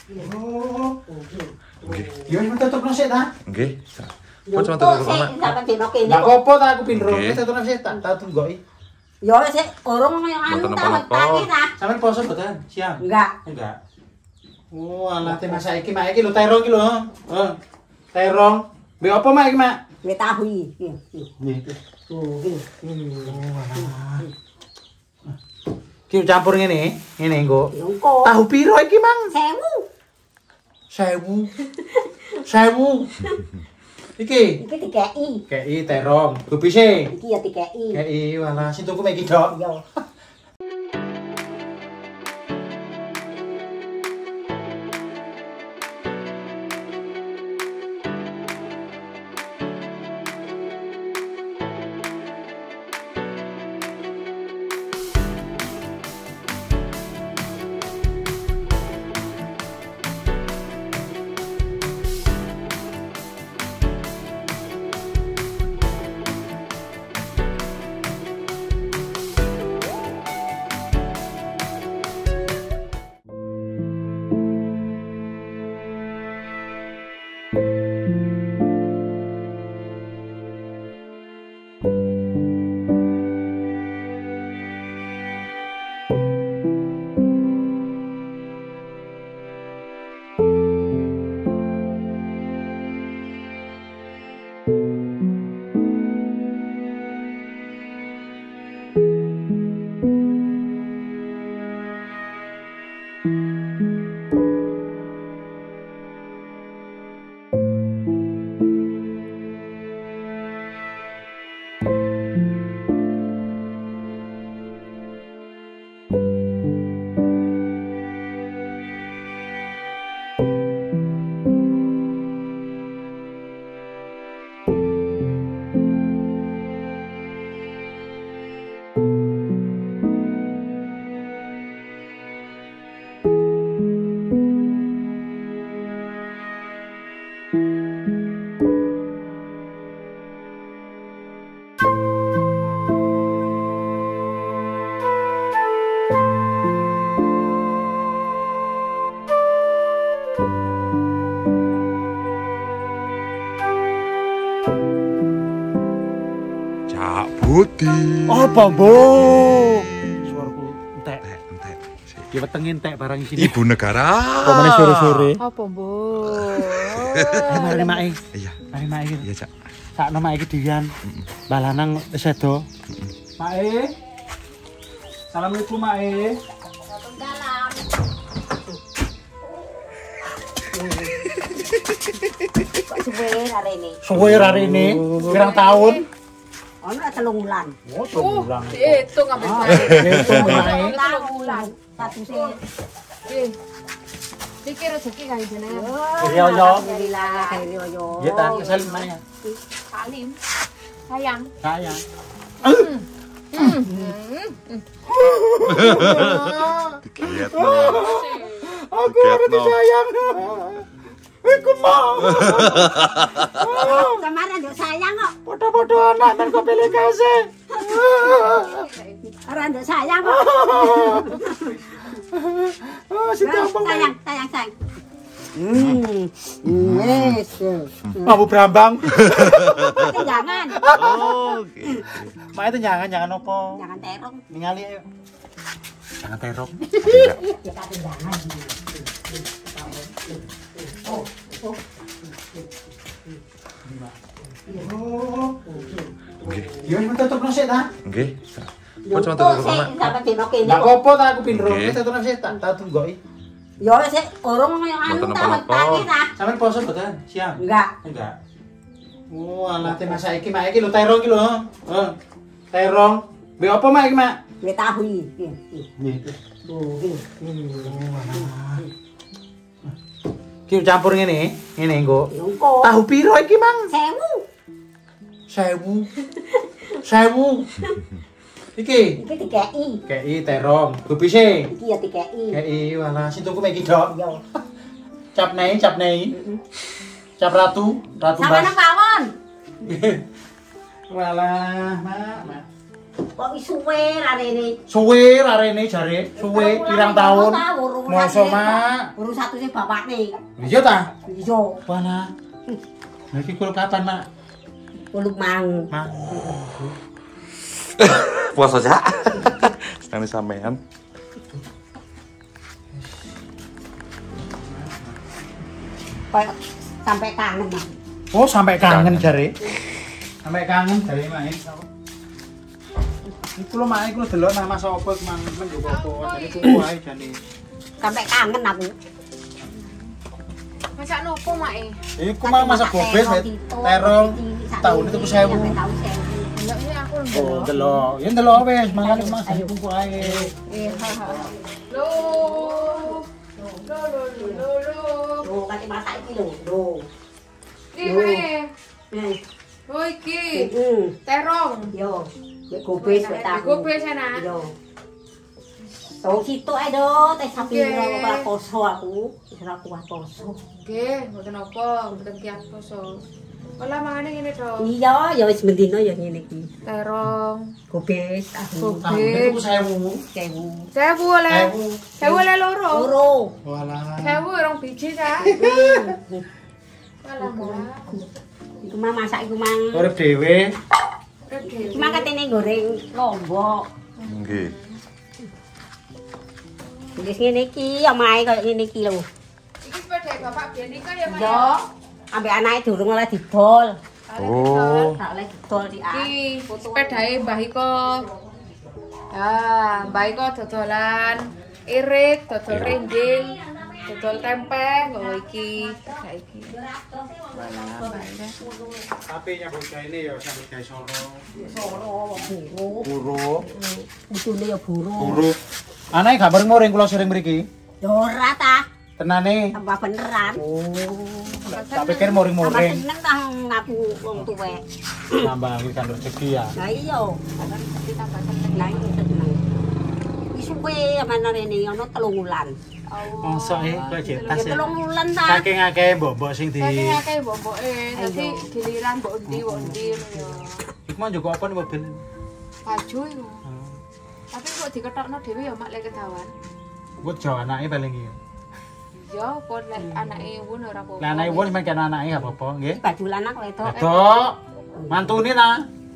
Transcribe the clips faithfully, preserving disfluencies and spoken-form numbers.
Oh. Nggih. Ya wis tutukno sik ta? Nggih. Kok cuma tutuk kok, Mak? Enggak apa-apa ta aku pindro, wis tutukno sik tak tak tunggoki. Ya wis urung anu ta tangi ta. Sampeyan poso mboten? Siang. Enggak. Enggak. Oh, alah te masak iki, Mak iki lho terong iki lho. Heeh. Terong. Mbek apa, Mak iki, Mak? Mbek tahu iki. Nggih. Tuh, iki. Ki campur ngene, ngene engko. Ya engko. Tahu piro iki, Mang? Sewu. Sewu. Sewu. Iki. Iki dikeki. Kei terong. Gubise. Iki ya dikeki. Kei walah sing tuku mek iki, Dok. Iya. Putih. Apa, Bu? Suaraku entek. Entek. Ki wetenge entek barang isine. Ibu negara. Kok meneh sore-sore. Apa, Bu? Mari Mak. Iya. Mari Mak iki. Iya, Cak. Sakno Mak iki diyan. Mbah Lanang wis sedo. Mak. Assalamualaikum, Mak. Dalam. Kok suwe arene? Suwe rene. Pirang tahun? Ono telung wulan. Oh, telung wulan. Hitung ambek Ah, saya. hitung, Mak. Telung wulan. Satu sih. Eh. Iki rezeki kae jenengan. Iya, iya. Alhamdulillah, khairi yo. Ya ta, kesalim mana? Salim. Sayang. Sayang. Dikiyatno. Aku harus disayang. Iku mau. Kemarin yo sayang kok. Podo-podo anak men kok pilih kasih. Ora ndek sayang kok. Oh, si tampang. Sayang, sayang, sayang. Hmm. Wes. Mampu Brambang. Jangan. Oh, oke. Mak itu jangan jangan opo. Jangan terong. Ningali ayo. Jangan terong. Ya kate jangan. Oh, oh. Nggih. Ya wis tutukno sik ta? Nggih. Kok cuma tutuk kok, Mak? Sampe dino kene. Enggak apa-apa ta aku pindro, Nggih. wis tutukno sik tak tak tunggoki. Ya wis urung anu Mboten ta napa-napa. tangi ta. Sampeyan poso mboten? Siang. Enggak. Enggak. Oh, alah te masak iki, Mak iki lho terong iki lho. Heeh. Terong. Mbek apa, Mak iki, Mak? Mbek tahu iki. Nggih. Tuh, iki. Ki campur ngene, ngene engko. Ya engko. Tahu piro iki, Mang? Sewu. Sewu. Sewu. Iki. Iki dikeki. Kei terong. Gubise. Iki ya dikeki. Kei walah sing tuku mek iki, Dok. Iya. Cap nei, cap nei. Cap ratu, ratu Sampeyan bas. pawon. Walah, Mak, Mak. Kok suwe rarene. Suwe rarene jare, suwe pirang tahun. Mosok, Mak? Urus satu sih bapakne. Iya ta? Iya. Wala. Lah iki kul kapan, Mak? Kuluk mang. Mak. Puas aja. Sekali sampean. Kayak sampai kangen, Mak. Oh, sampai kangen Kangen. jare. Sampai kangen jare, Mak. Iku lho, Mak, iku lho delok nama sapa mang men yo apa. Jare tuku ae jane. Sampai kangen aku. Masak nopo, Mak? e? Iku mah masak gobes terong tahun itu sewu. Delok ini aku lho. Oh, delok. Ya delok wis, mangane masak tuku ae. Eh, haha. Lho. Lho, lho, lho, lho, lho. Loh, kate masak iki lho. Loh. Iki, Mak. Nih. Oh, iki. Heeh. Terong. Yo. Mek gobes wek tak. Gobes enak. Yo. Tau situ ae do, teh sapi Oke. ora poso aku. Wis ora kuat poso. Nggih, mboten apa, mboten kiat poso. Olah mangane ngene to. Iya, ya wis mendino ya ngene iki. Terong, Gobes tahu. Tahun itu sewu. Sewu. sewu oleh. Sewu. Sewu oleh loro. Loro. Walah. Sewu rong biji ta. Walah, Mbak. Iku mah masak iku mang. Urip dhewe. Iki mah katene goreng lombok. Nggih. Wis ngene iki, omahe koyo ngene iki lho. Iki sepeda Bapak biyen nika ya, Mak. Yo, ambek anake durung oleh didol. Oh. Gak oleh didol di a. Iki sepedae Mbah Iko. Ah, Mbah Iko dodolan irik, dodol rending, dodol tempe, nggo iki, sepeda iki. Walah, Mbah Iko. Tapi nyambut gawe ini ya sampe gawe Solo. Soro buru. Buru. Butune ya buru. Buru. Anake gak muring kula sering mriki. Yo ora ta, Tenane. tambah beneran. Oh. Tak pikir Tambah muring-muring. seneng ta ngaku wong tuwek. Nambah iki kan rezeki ya. Lah iya, tambah seneng. Lah iki seneng. Wis suwe amane rene ana telung wulan. Mosok e kok jetas Ya ya. telung wulan ta. Saking akeh mbok-mbok sing di Saking akeh mbok-mboke, dadi giliran mbok endi, mbok endi ya. Iku mah njogo apa nih mobil? Baju iku. Tapi kok diketokno dhewe ya mak lek kedawan. Gue jauh anaknya paling iya. Ya, pun lek anake wun ora apa-apa. Lah anaknya pun main kena anaknya gak apa-apa, nggih. Baju lanang wedok. Wedok. Mantune ta?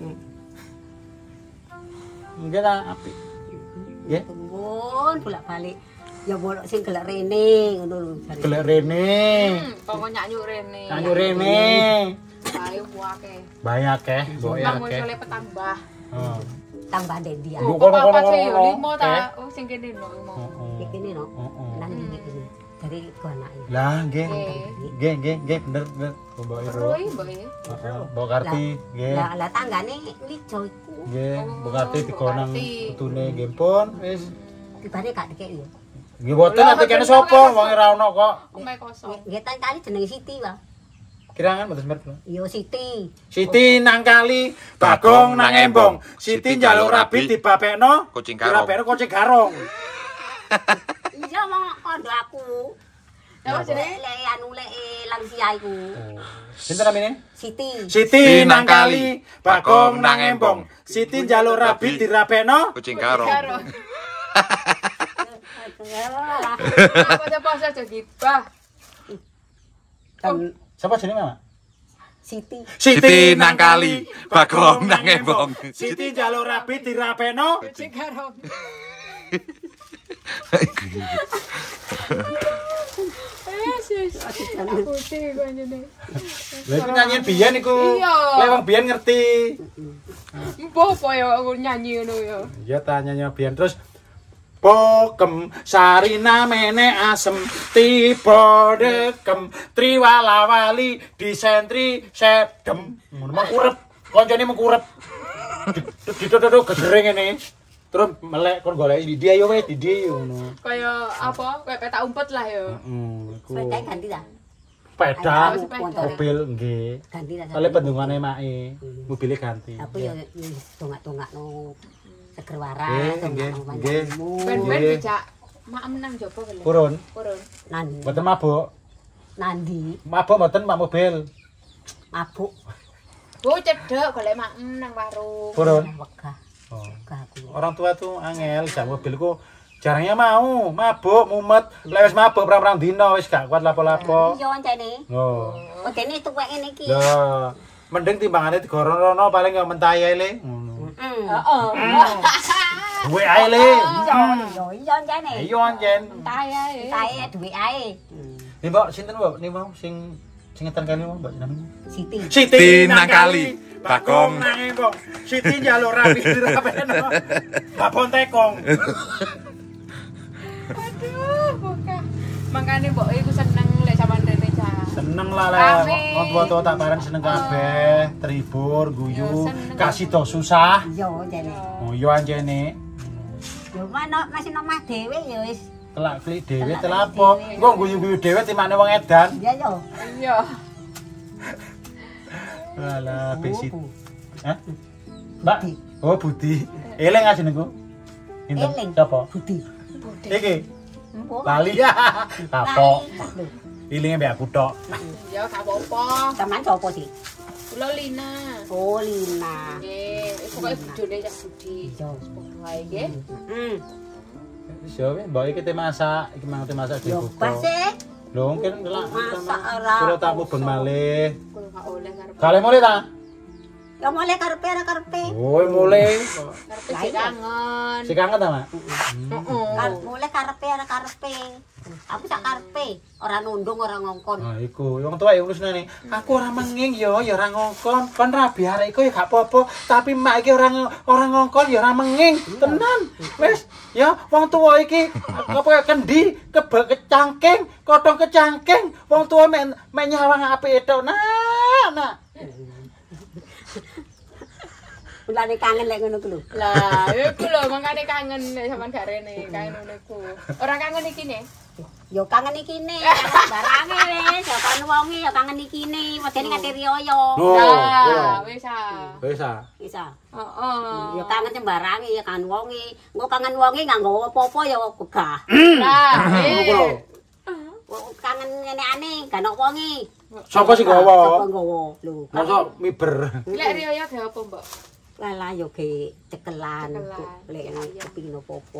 Nggih ta, apik. Nggih. Pun bolak-balik. Ya bolak sing gelek rene ngono lho. Gelek rene. Hmm, pokok nyanyuk rene. Nyanyu rene. Bae akeh. Bae akeh, mboke Bang akeh. wis oleh petambah. Heeh. Tambah dendi ya. Lu Kok kono, papat kono, sih ya kono. limo ta? Oh sing kene no limo. Heeh. Iki no. Heeh. Nang iki iki. Dari iku anake. Lah, nggih. Nggih. Nggih, nggih, nggih, bener, bener. Mbok Iro. Roy mbok ya. Heeh, Mbok Karti, nggih. Lah lah tanggane lijo iku. Nggih, Mbok Karti Mbok dikonang Karti. putune nggih pun wis. Tibane gak dikek yo. Nggih boten Lah, ate kene boten sapa kene wong ora ono kok. Omae kosong. Nggih tan kali jenenge Siti wae. Kirangan mboten semer. Yo Siti. Siti nang kali, Bagong nang embong. Siti njaluk rabi dibapekno, Kucing garong. dirapekno kucing garong. Iya mau kondo aku. Ya Lek lek anu lek lansia iku. Sinten namine? Siti. Siti nang kali, Bagong nang embong. Siti njaluk rabi dirapekno. Kucing karong. Karo. Apa-apa saja gibah. Dan Siapa jenenge, Mama? Siti. Siti nang kali, Bagong nang embong. Siti njaluk rabi dirapekno. Kucing garong. Eh, sis. Kucing iku anjene. Lha iku nyanyian biyen iku. Iya. Lek wong biyen ngerti. Mbah apa ya aku nyanyi ngono ya. Iya ta nyanyi biyen terus Pokem sarina mene asem tiba dekem triwalawali disentri sedem ngono mah urep koncone mengkurep didodok gegere ngene terus melek kon golek di dia yo wis di dia ngono Kaya apa? Kayak petak umpet lah ya. heeh iku Sepeda ganti ta? sepeda Ayo, sepeda. mobil nggih Ganti ta. oleh bendungane make mobilnya ganti Aku yo yo dongak-dongakno seger waras. Nggih, nggih, nggih. Ben-ben Nggih. dijak maem nang jopo kele. purun Purun. Nandi. mboten mabuk Nandi. mabuk mboten mak mobil Mabuk. Bu cedhek golek maem nang warung. purun Wegah. Oh. Gak aku. Orang tua tuh angel, jak mobilku jarangnya mau, mabuk, mumet, lek wis mabuk perang-perang dino wis gak kuat lapo-lapo. Iya ancene. Oh. Oh dene tuwek ngene iki. Lah, mending timbangane digorono paling yo mentai ae le. Ngono. Heeh. Duwe ae le. Iya iya ancene. Iya anjen. Entai ae. Tae dhuwit ae. Nih Mbak, sinten Mbak? Nih mau sing sing ngeten kene Mbak jenenge. Siti. Siti Nakali, Bagong. nanging kok. Siti njaluk rapi dirapeno. Babon tekong. Aduh, bokah. Makane mbok iku seneng lek sampean rene cah. Seneng lah le. Rame. Wong tua-tua tak bareng seneng kabeh, tribur, guyu, Yo, seneng. kasih do susah. Iya ancene. Oh iya anjene. Yo mana masih nomah dhewe ya wis. Telak klik dhewe Telak telapo. klik dhewe. Engko guyu-guyu dhewe timane wong edan. Iya yo. Iya. Alah besit. Bu. Hah? Mbak. Oh Budi. Eling aja niku. Pinten? Eling. Sapa? Budi. Iki. Empuk. Lali ya. Kapok. Lali. Ilinge mbek aku tok. Ya gak apa-apa. Sampeyan sapa sih? Kula Lina. Oh Lina. Nggih, pokoke bojone Cak Budi. Iya. Padha wae nggih. Heeh. Wis yo mbok iki te masak, iki mang te masak Yo dibuka. pas sih. Lho mungkin delak. Masak ora. Kula tak mubeng malih. Kula gak oleh ngarep. Kale mulai ta? Ya mulai karepe ora karepe. Oh, mulai. Karepe sik kangen. Si kangen ta, Mak? Heeh. Karep mulai karepe ora karepe. Aku sak karepe, ora nundung ora ngongkon. Nah, iku wong tuwa ya urusane. Aku ora menging yo, ya ora ngongkon. Kon rabi arek iku ya gak apa-apa, tapi mak iki ora ora ngongkon ya ora menging. Tenan. Wis, ya wong tuwa iki apa kendi, kebe kecangking, kodhong kecangking. Wong tuwa mek mek nyawang apik tok. Nah, nah. Mulane kangen lek ngono ku lho. Lah, iku lho mangkane kangen nek sampean gak rene, kangen ngono iku. Ora kangen iki ne? Yo kangen iki ne, kangen barange wis, ya kangen wonge ya kangen iki ne, wedene ngati riyo. Oh, Nah, wis ah. wis ah. Bisa. Heeh. Ya kangen sembarange ya kangen wonge. Engko kangen wonge nganggo apa-apa ya begah. Nah, Ngono ku lho. Kangen ngene ane, gak ono wonge. Sapa sing Sapa gawa? nggawa? Lho. Mosok miber. lek riyo ya gawe apa, Mbok? Lala yo ge cekelan. Cekelan. Lek Iya, iya. kepingin apa-apa.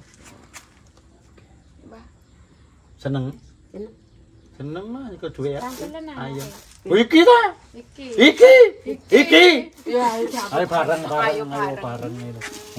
Mbah, Seneng. Seneng. Seneng mah iku duwe ya. rangkelen ah. Ayo. Oh, iki ta? Iki. Iki. Iki. Ya, iki apa? Ayo bareng bareng Ayo ayo bareng. bareng itu.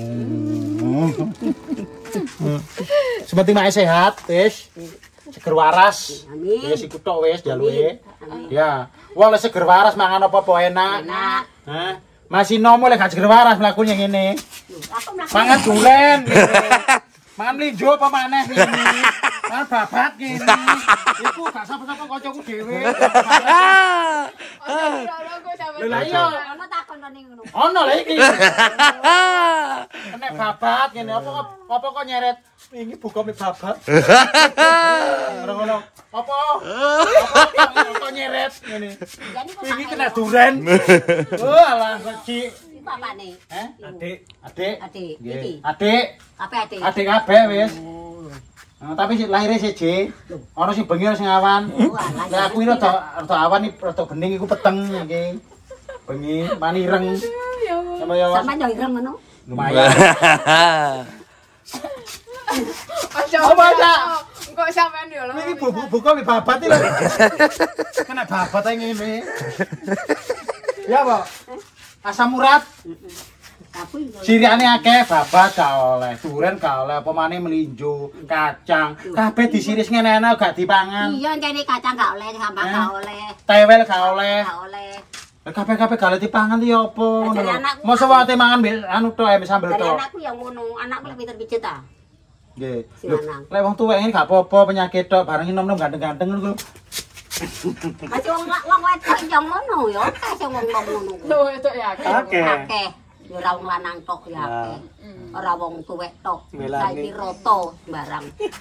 Seperti mak sehat, wis. Seger waras. Amin. Wis iku tok wis jaluke. Amin. Ya. Wong lek seger waras mangan apa-apa enak. Enak. Hah? Masih nomo lek gak seger waras mlakunya ngene. Aku mlaku. Mangan dulen. Mangan mlinjo apa maneh ngene. Mangan babat ngene. Iku gak sapa-sapa kancaku dhewe. Lho lah iya. Ono takon rene ngono. Ono lha iki. Nek babat ngene apa apa kok nyeret iki buka mie babat. Ora ngono. Apa? Apa kok nyeret ngene. Iki kena duren. Oh alah kecik. Iku apane? Eh, adik, adik. Adik. Nggih. Iki. Adik. Apa adik? Adik kabeh wis. Oh. Nah, tapi sing lahire siji. Ana sing bengi ana sing awan. alah. Lah aku iki rada rada awan iki rada bening iku peteng iki. Bengi manireng. Ya Allah. Sama ya. Sama yo ireng ngono. Lumayan. Aja Apa, Cak? Kok sampean yo lho. Iki buka mie babat iki lho. Kena babat ae ngene. Ya, Pak. Asam urat. Tapi Siriane akeh, babat gak oleh, duren gak oleh, apa maneh melinjo, kacang, kabeh disiris ngene ana gak dipangan. iya jane kacang gak oleh, sampah gak oleh. Tewel gak oleh. Gak oleh. Lah kabeh-kabeh gak oleh dipangan iki apa ngono Dari lho. anakku. Mosok wae mangan mbek anu tok ae sambel Dari tok. anakku yang ngono, anakku lebih terpijet ta. Nggih. Si Lho, lanang. lek wong tuwek ngene gak apa-apa penyakit tok, bareng nom-nom ganteng-ganteng ngono. Masih wong wong wedok yang ngono ya, akeh sing wong ngono. Tuh itu ya. Oke. Akeh. Ya ora wong lanang tok ya akeh. Ora wong tuwek tok. Melani. Saiki roto barang.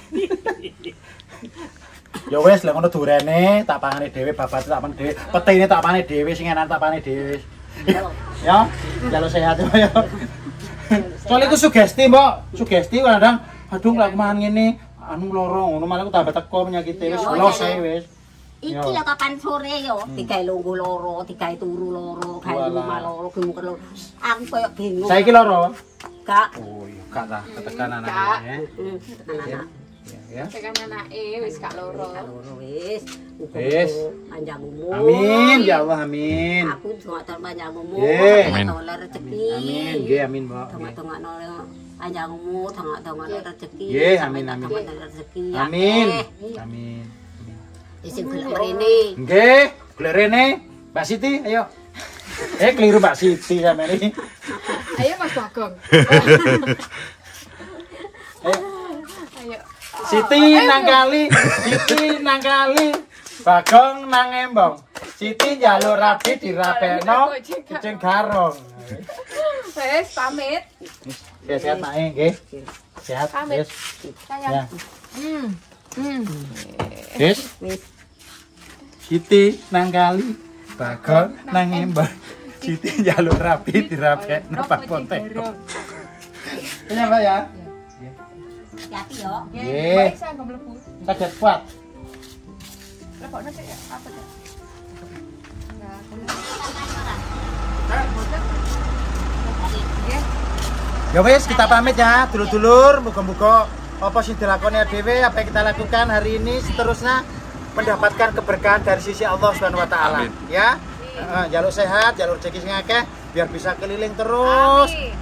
Ya wis lek ngono durene tak pangane dhewe, babat tak pangane dhewe, petine tak pangane dhewe, sing enak tak pangane dhewe. Ya, jalu sehat ya. Soalnya itu sugesti, Mbak. Sugesti kadang aduh lek mangan ngene anu loro ngono malah aku tambah teko penyakite wis los ae wis. Iki ya kapan sore yo, digawe lungguh loro, digawe turu loro, gawe rumah loro, gemuker loro. Aku koyo bingung. Saiki loro? Gak. Oh iya, gak ta, tekan anake Gak. ya. Heeh, tekan anak. Ya. Tekan anake wis gak loro. Loro wis. Wis. Panjang umur. Amin ya Allah, amin. Aku doa panjang umur, Nggih. sampai oleh rezeki. Amin, nggih amin, Mbok. Dongak-dongakno panjang umur, dongak-dongakno rezeki. Nggih, sampai amin, amin. dongak-dongakno rezeki. Amin. Akeh. Amin. Sing gelem mrene. Nggih, golek rene. Mbak Siti, ayo. Eh, keliru Mbak Siti sampeyan iki. Ayo Mas Bagong. Ayo. Ayo. Siti nang kali, Siti nang kali. Bagong nang embong. Siti njaluk rabi dirapekno kucing garong. Wes pamit. Sehat-sehat Mak nggih. Sehat, Pamit. wis. Sayang. Ya. Hmm. Hmm. Wis. Siti nang kali, Bagong nang embong. Siti njaluk rabi dirapekno Pak Pontek. Ya, Mbak ya. Hati-hati yo. Nggih. Baik saya nggak mlebu. Kaget kuat. Lepokno sik ya, apa ya? Enggak, Ya wis, kita pamit ya, dulur-dulur. Muga-muga apa sing dilakoni dhewe, apa yang kita lakukan hari ini seterusnya mendapatkan keberkahan dari sisi Allah Subhanahu wa taala. Amin. Ya. Heeh, jalur sehat, jalur rezeki sing akeh biar bisa keliling terus. Amin.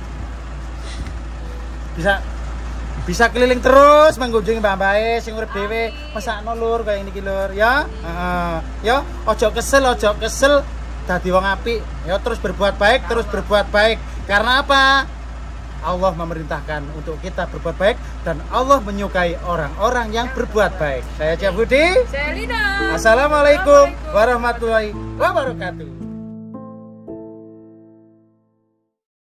Bisa bisa keliling terus mengunjungi mbak-mbake sing urip dhewe. Mesakno lur kaya niki lur ya. Heeh. Ya, ojo kesel, ojo kesel dadi wong apik. Ya terus berbuat baik, terus berbuat baik. Karena apa? Allah memerintahkan untuk kita berbuat baik dan Allah menyukai orang-orang yang berbuat baik. Saya Cak Budi. Selina. Assalamualaikum warahmatullahi wabarakatuh.